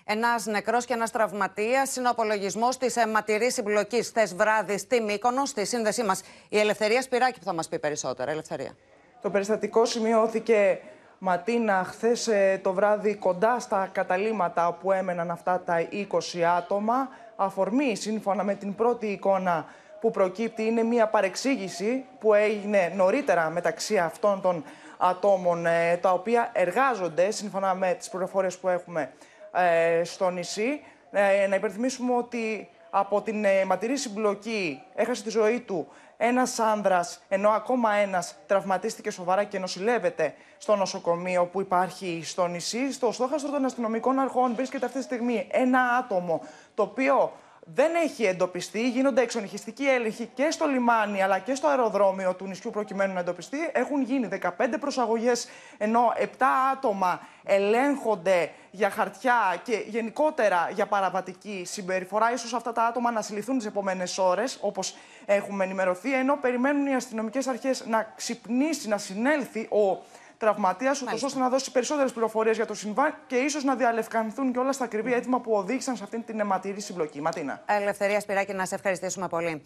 Ένας νεκρός και ένας τραυματίας είναι ο απολογισμός της αιματηρής συμπλοκής χθες βράδυ στη Μύκονο. Στη σύνδεσή μας η Ελευθερία Σπυράκη που θα μας πει περισσότερα. Ελευθερία. Το περιστατικό σημειώθηκε, Ματίνα, χθες το βράδυ κοντά στα καταλύματα που έμεναν αυτά τα 20 άτομα. Αφορμή, σύμφωνα με την πρώτη εικόνα που προκύπτει, είναι μια παρεξήγηση που έγινε νωρίτερα μεταξύ αυτών των ατόμων, τα οποία εργάζονται, σύμφωνα με τις πληροφορίες που έχουμε στο νησί. Να υπενθυμίσουμε ότι από την αιματηρή συμπλοκή έχασε τη ζωή του ένας άνδρας, ενώ ακόμα ένας τραυματίστηκε σοβαρά και νοσηλεύεται στο νοσοκομείο που υπάρχει στο νησί. Στο στόχαστρο των αστυνομικών αρχών βρίσκεται αυτή τη στιγμή ένα άτομο το οποίο δεν έχει εντοπιστεί. Γίνονται εξονυχιστικοί έλεγχοι και στο λιμάνι αλλά και στο αεροδρόμιο του νησιού προκειμένου να εντοπιστεί. Έχουν γίνει 15 προσαγωγές, ενώ 7 άτομα ελέγχονται για χαρτιά και γενικότερα για παραβατική συμπεριφορά. Ίσως αυτά τα άτομα να συλληφθούν τις επόμενες ώρες, όπως έχουμε ενημερωθεί, ενώ περιμένουν οι αστυνομικές αρχές να ξυπνήσει, να συνέλθει ο τραυματίας, ώστε να δώσει περισσότερες πληροφορίες για το συμβάν και ίσως να διαλευκανθούν και όλα στα ακριβή αίτημα που οδήγησαν σε αυτήν την αιματηρή συμπλοκή. Ματίνα. Ελευθερία Σπυράκη, να σε ευχαριστήσουμε πολύ.